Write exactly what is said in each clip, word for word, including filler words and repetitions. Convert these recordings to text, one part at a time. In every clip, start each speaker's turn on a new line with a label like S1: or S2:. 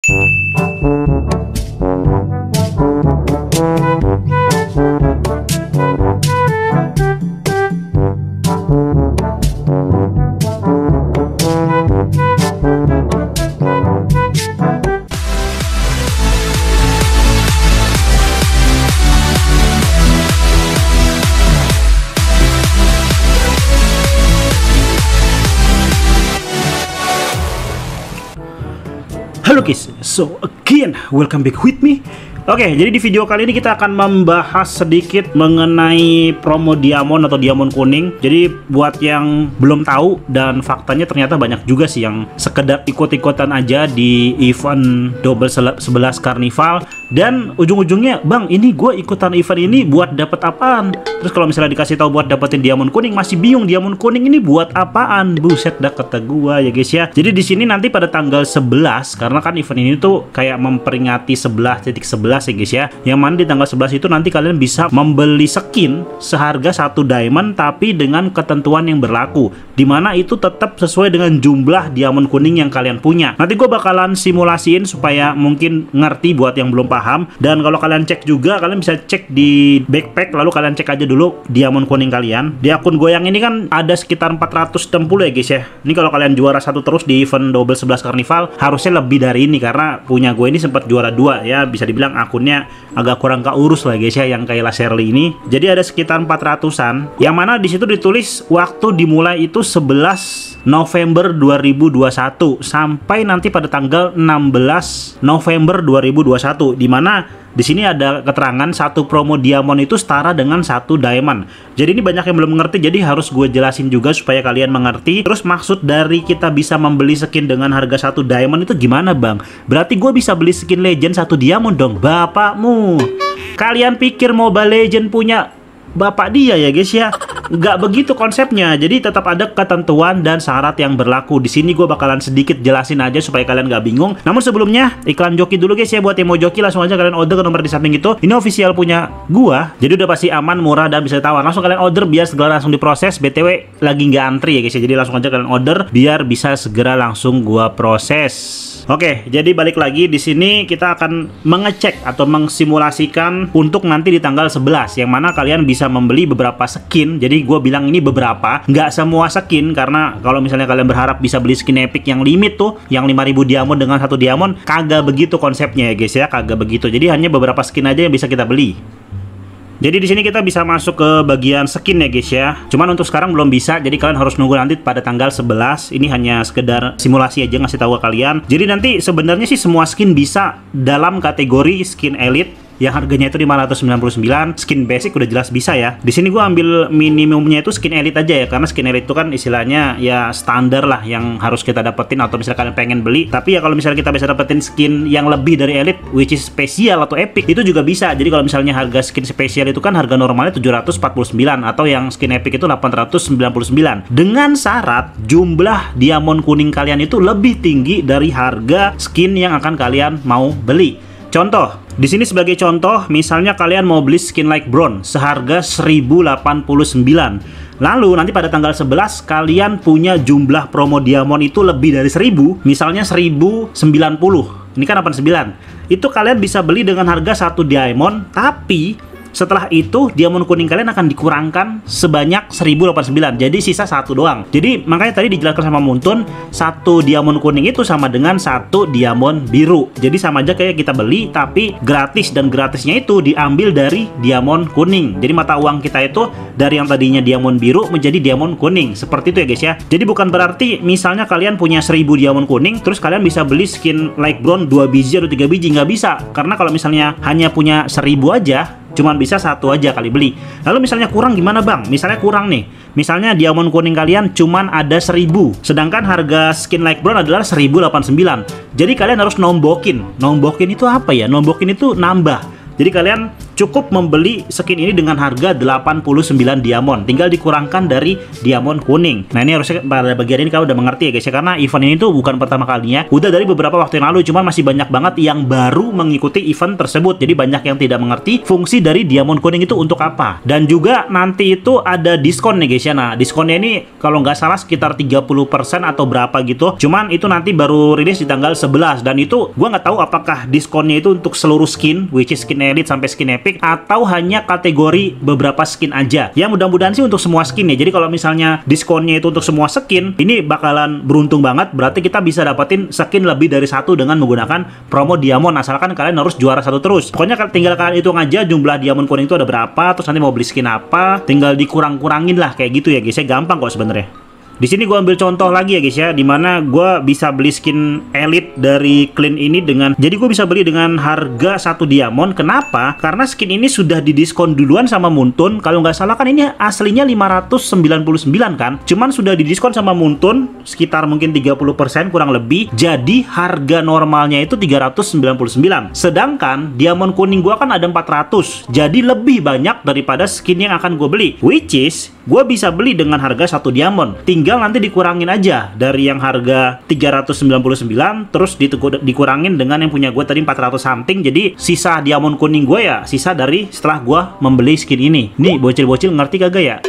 S1: Halo guys, so again welcome back with me. Oke, jadi di video kali ini kita akan membahas sedikit mengenai promo diamond atau diamond kuning. Jadi buat yang belum tahu, dan faktanya ternyata banyak juga sih yang sekedar ikut-ikutan aja di event double sebelas Carnival, dan ujung-ujungnya, bang ini gue ikutan event ini buat dapet apaan? Terus kalau misalnya dikasih tahu buat dapetin diamond kuning, masih bingung diamond kuning ini buat apaan? Buset dah kata gue ya guys ya. Jadi di sini nanti pada tanggal sebelas, karena kan event ini tuh kayak memperingati sebelas titik sebelas ya guys ya, yang mana di tanggal sebelas itu nanti kalian bisa membeli skin seharga satu diamond tapi dengan ketentuan yang berlaku, dimana itu tetap sesuai dengan jumlah diamond kuning yang kalian punya. Nanti gue bakalan simulasiin supaya mungkin ngerti buat yang belum paham, dan kalau kalian cek juga, kalian bisa cek di backpack, lalu kalian cek aja dulu diamond kuning kalian. Di akun gue yang ini kan ada sekitar empat ratus enam puluh ya guys ya. Ini kalau kalian juara satu terus di event double sebelas Carnival, harusnya lebih dari ini, karena punya gue ini sempat juara dua ya, bisa dibilang akunnya agak kurang keurus lah guys ya, yang kayak Shirley ini. Jadi ada sekitar empat ratusan, yang mana di situ ditulis waktu dimulai itu sebelas November dua ribu dua puluh satu sampai nanti pada tanggal enam belas November dua ribu dua puluh satu, dimana di sini ada keterangan satu promo diamond itu setara dengan satu diamond. Jadi ini banyak yang belum mengerti, jadi harus gue jelasin juga supaya kalian mengerti. Terus maksud dari kita bisa membeli skin dengan harga satu diamond itu gimana bang? Berarti gue bisa beli skin legend satu diamond dong, bapakmu. Kalian pikir Mobile Legend punya bapak dia ya guys ya? Nggak begitu konsepnya. Jadi tetap ada ketentuan dan syarat yang berlaku. Di sini gue bakalan sedikit jelasin aja supaya kalian nggak bingung. Namun sebelumnya iklan joki dulu guys ya. Buat yang mau joki langsung aja kalian order ke nomor di samping itu. Ini official punya gua, jadi udah pasti aman, murah, dan bisa ditawar. Langsung kalian order biar segera langsung diproses. B T W lagi nggak antri ya guys ya. Jadi langsung aja kalian order biar bisa segera langsung gua proses. Oke, jadi balik lagi di sini kita akan mengecek atau mengsimulasikan untuk nanti di tanggal sebelas, yang mana kalian bisa membeli beberapa skin. Jadi gue bilang ini beberapa, nggak semua skin, karena kalau misalnya kalian berharap bisa beli skin epic yang limit tuh, yang lima ribu diamond dengan satu diamond, kagak begitu konsepnya ya guys ya, kagak begitu. Jadi hanya beberapa skin aja yang bisa kita beli. Jadi di sini kita bisa masuk ke bagian skin ya guys ya. Cuman untuk sekarang belum bisa, jadi kalian harus nunggu nanti pada tanggal sebelas. Ini hanya sekedar simulasi aja ngasih tahu ke kalian. Jadi nanti sebenarnya sih semua skin bisa dalam kategori skin elite, yang harganya itu lima ratus sembilan puluh sembilan. Skin basic udah jelas bisa ya. Di sini gua ambil minimumnya itu skin elite aja ya, karena skin elite itu kan istilahnya ya standar lah yang harus kita dapetin, atau misalnya kalian pengen beli. Tapi ya kalau misalnya kita bisa dapetin skin yang lebih dari elite, which is spesial atau epic, itu juga bisa. Jadi kalau misalnya harga skin spesial itu kan harga normalnya tujuh ratus empat puluh sembilan, atau yang skin epic itu delapan ratus sembilan puluh sembilan, dengan syarat jumlah diamond kuning kalian itu lebih tinggi dari harga skin yang akan kalian mau beli. Contoh, di sini sebagai contoh, misalnya kalian mau beli skin like Brown seharga seribu delapan puluh sembilan. Lalu nanti pada tanggal sebelas kalian punya jumlah promo diamond itu lebih dari seribu, misalnya seribu sembilan puluh. Ini kan delapan puluh sembilan. Itu kalian bisa beli dengan harga satu diamond, tapi setelah itu diamond kuning kalian akan dikurangkan sebanyak seribu delapan puluh sembilan, jadi sisa satu doang. Jadi makanya tadi dijelaskan sama Muntun, satu diamond kuning itu sama dengan satu diamond biru. Jadi sama aja kayak kita beli tapi gratis, dan gratisnya itu diambil dari diamond kuning. Jadi mata uang kita itu dari yang tadinya diamond biru menjadi diamond kuning. Seperti itu ya guys ya. Jadi bukan berarti misalnya kalian punya seribu diamond kuning terus kalian bisa beli skin like Brown dua biji atau tiga biji, nggak bisa. Karena kalau misalnya hanya punya seribu aja, cuman bisa satu aja kali beli. Lalu misalnya kurang gimana bang? Misalnya kurang nih, misalnya diamond kuning kalian cuman ada seribu, sedangkan harga skin like Brown adalah seribu delapan puluh sembilan. Jadi kalian harus nombokin. Nombokin itu apa ya? Nombokin itu nambah. Jadi kalian cukup membeli skin ini dengan harga delapan puluh sembilan diamond, tinggal dikurangkan dari diamond kuning. Nah, ini harusnya pada bagian ini kalian udah mengerti ya guys ya, karena event ini tuh bukan pertama kalinya, udah dari beberapa waktu yang lalu, cuman masih banyak banget yang baru mengikuti event tersebut. Jadi banyak yang tidak mengerti fungsi dari diamond kuning itu untuk apa. Dan juga nanti itu ada diskon nih guys ya. Nah, diskonnya ini kalau nggak salah sekitar tiga puluh persen atau berapa gitu. Cuman itu nanti baru rilis di tanggal sebelas, dan itu gua nggak tahu apakah diskonnya itu untuk seluruh skin, which is skin elite sampai skin epic, atau hanya kategori beberapa skin aja. Ya mudah-mudahan sih untuk semua skin ya. Jadi kalau misalnya diskonnya itu untuk semua skin, ini bakalan beruntung banget. Berarti kita bisa dapetin skin lebih dari satu dengan menggunakan promo diamond, asalkan kalian harus juara satu terus. Pokoknya tinggal kalian hitung aja jumlah diamond kuning itu ada berapa, terus nanti mau beli skin apa, tinggal dikurang-kurangin lah kayak gitu ya guys ya. Gampang kok sebenarnya. Di sini gue ambil contoh lagi ya guys ya, dimana gue bisa beli skin elite dari Clean ini dengan, jadi gue bisa beli dengan harga satu diamond. Kenapa? Karena skin ini sudah didiskon duluan sama Muntun. Kalau nggak salah kan ini aslinya lima ratus sembilan puluh sembilan kan, cuman sudah didiskon sama Muntun sekitar mungkin tiga puluh persen kurang lebih. Jadi harga normalnya itu tiga ratus sembilan puluh sembilan. Sedangkan diamond kuning gue kan ada empat ratus, jadi lebih banyak daripada skin yang akan gue beli, which is gue bisa beli dengan harga satu diamond. Tinggal nanti dikurangin aja dari yang harga tiga ratus sembilan puluh sembilan, terus dikurangin dengan yang punya gue tadi empat ratus something. Jadi sisa diamond kuning gue ya sisa dari setelah gue membeli skin ini. Nih bocil-bocil ngerti kagak ya?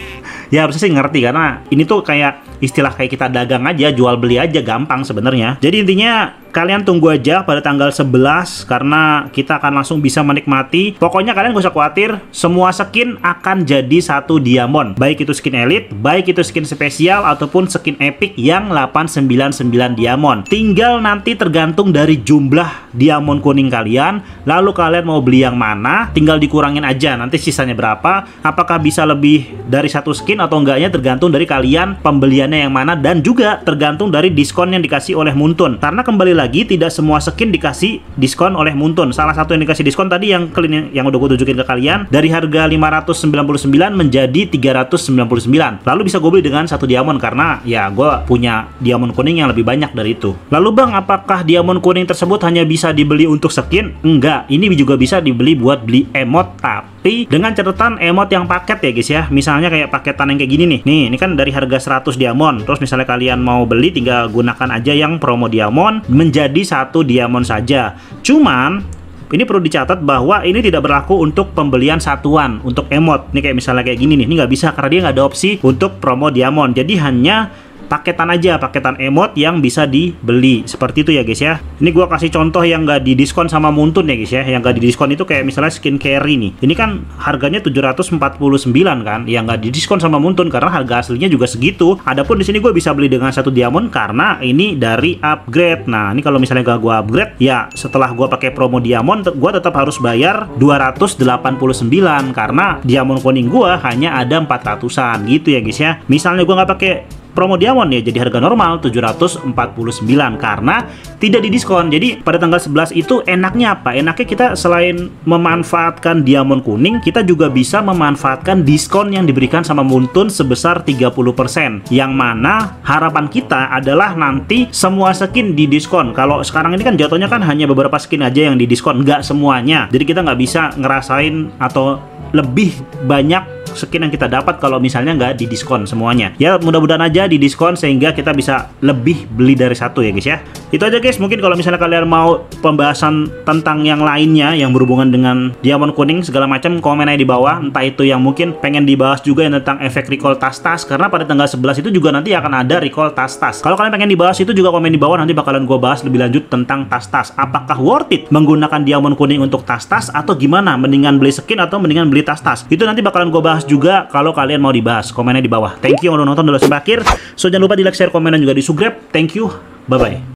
S1: Ya harusnya sih ngerti, karena ini tuh kayak istilah kayak kita dagang aja, jual beli aja, gampang sebenarnya. Jadi intinya kalian tunggu aja pada tanggal sebelas, karena kita akan langsung bisa menikmati. Pokoknya kalian gak usah khawatir, semua skin akan jadi satu diamond, baik itu skin elite, baik itu skin spesial ataupun skin epic yang delapan ratus sembilan puluh sembilan diamond. Tinggal nanti tergantung dari jumlah diamond kuning kalian, lalu kalian mau beli yang mana, tinggal dikurangin aja nanti sisanya berapa. Apakah bisa lebih dari satu skin atau enggaknya tergantung dari kalian pembeliannya yang mana, dan juga tergantung dari diskon yang dikasih oleh Muntun. Karena kembali lagi tidak semua skin dikasih diskon oleh Muntun. Salah satu yang dikasih diskon tadi yang clean yang udah gue tunjukin ke kalian, dari harga lima ratus sembilan puluh sembilan menjadi tiga ratus sembilan puluh sembilan. Lalu bisa gue beli dengan satu diamond karena ya gue punya diamond kuning yang lebih banyak dari itu. Lalu bang, apakah diamond kuning tersebut hanya bisa dibeli untuk skin? Enggak, ini juga bisa dibeli buat beli emot, tapi dengan catatan emot yang paket ya guys ya. Misalnya kayak paketan yang kayak gini nih. Nih, ini kan dari harga seratus diamond. Terus misalnya kalian mau beli, tinggal gunakan aja yang promo diamond menjadi satu diamond saja. Cuman ini perlu dicatat bahwa ini tidak berlaku untuk pembelian satuan untuk emot. Ini kayak misalnya kayak gini nih, ini nggak bisa karena dia nggak ada opsi untuk promo diamond. Jadi hanya paketan aja, paketan emot yang bisa dibeli. Seperti itu ya guys ya. Ini gua kasih contoh yang nggak didiskon sama Muntun ya guys ya. Yang nggak didiskon itu kayak misalnya skin carry nih. Ini kan harganya tujuh ratus empat puluh sembilan kan, yang nggak didiskon sama Muntun karena harga aslinya juga segitu. Adapun di sini gue bisa beli dengan satu diamond karena ini dari upgrade. Nah, ini kalau misalnya gak gua upgrade, ya setelah gua pakai promo diamond, gua tetap harus bayar dua ratus delapan puluh sembilan karena diamond kuning gua hanya ada empat ratusan gitu ya guys ya. Misalnya gua nggak pakai promo diamond ya jadi harga normal tujuh ratus empat puluh sembilan karena tidak didiskon. Jadi pada tanggal sebelas itu enaknya apa? Enaknya kita selain memanfaatkan diamond kuning, kita juga bisa memanfaatkan diskon yang diberikan sama Muntun sebesar tiga puluh persen. Yang mana harapan kita adalah nanti semua skin didiskon. Kalau sekarang ini kan jatuhnya kan hanya beberapa skin aja yang didiskon, nggak semuanya. Jadi kita nggak bisa ngerasain atau lebih banyak skin yang kita dapat kalau misalnya nggak didiskon semuanya. Ya mudah-mudahan aja didiskon sehingga kita bisa lebih beli dari satu ya guys ya. Itu aja guys, mungkin kalau misalnya kalian mau pembahasan tentang yang lainnya yang berhubungan dengan diamond kuning segala macam, komen aja di bawah. Entah itu yang mungkin pengen dibahas juga yang tentang efek recall tas-tas, karena pada tanggal sebelas itu juga nanti akan ada recall tas-tas. Kalau kalian pengen dibahas itu juga komen di bawah, nanti bakalan gue bahas lebih lanjut tentang tas-tas. Apakah worth it menggunakan diamond kuning untuk tas-tas atau gimana? Mendingan beli skin atau mendingan beli tas-tas? Itu nanti bakalan gue bahas juga kalau kalian mau dibahas. Komennya di bawah. Thank you yang udah nonton, udah sampai akhir. So jangan lupa di like, share, komen, dan juga di subscribe. Thank you. Bye bye.